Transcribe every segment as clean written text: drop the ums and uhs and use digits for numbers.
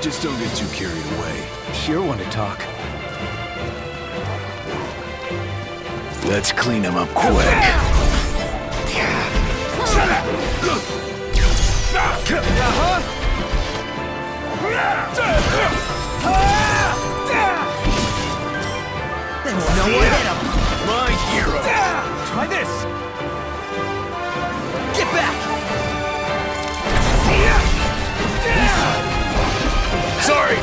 Just don't get too carried away. Sure want to talk. Let's clean him up quick. They won't know what hit him. My hero. Try this! Get back! Sorry.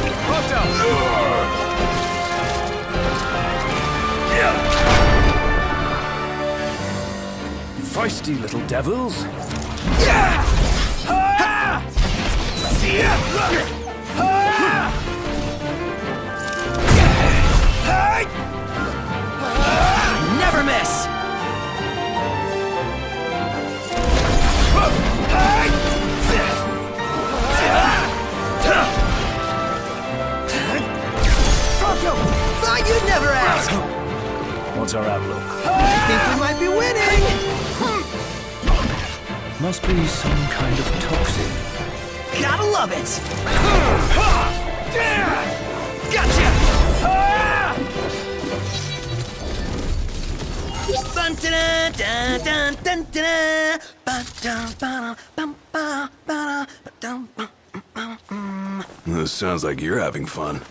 Feisty little devils. Never miss! Thought you'd never ask! What's our outlook? I think we might be winning! Must be some kind of toxin. Gotta love it! Gotcha! This sounds like you're having fun.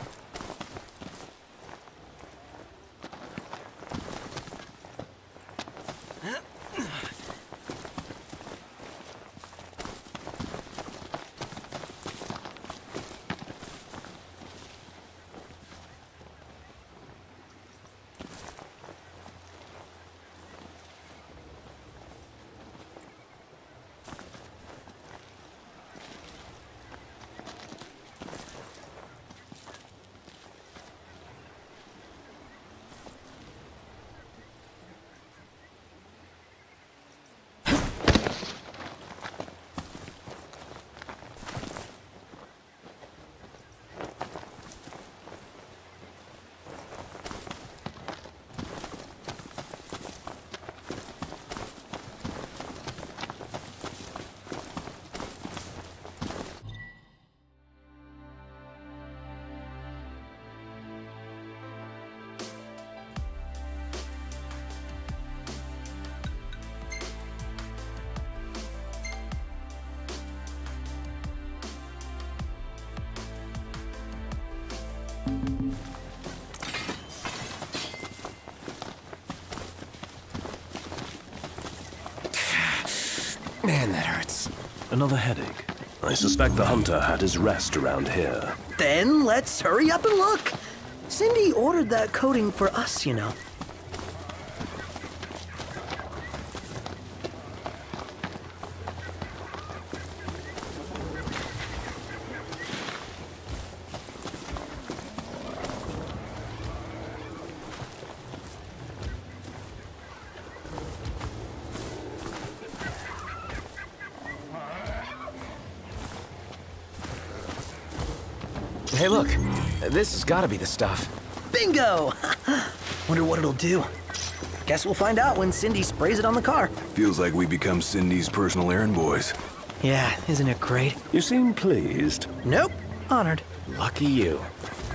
Man, that hurts. Another headache. I suspect the hunter had his rest around here. Then let's hurry up and look. Cindy ordered that coating for us, you know. Hey, look. This has got to be the stuff. Bingo! Wonder what it'll do. Guess we'll find out when Cindy sprays it on the car. Feels like we become Cindy's personal errand boys. Yeah, isn't it great? You seem pleased. Nope. Honored. Lucky you.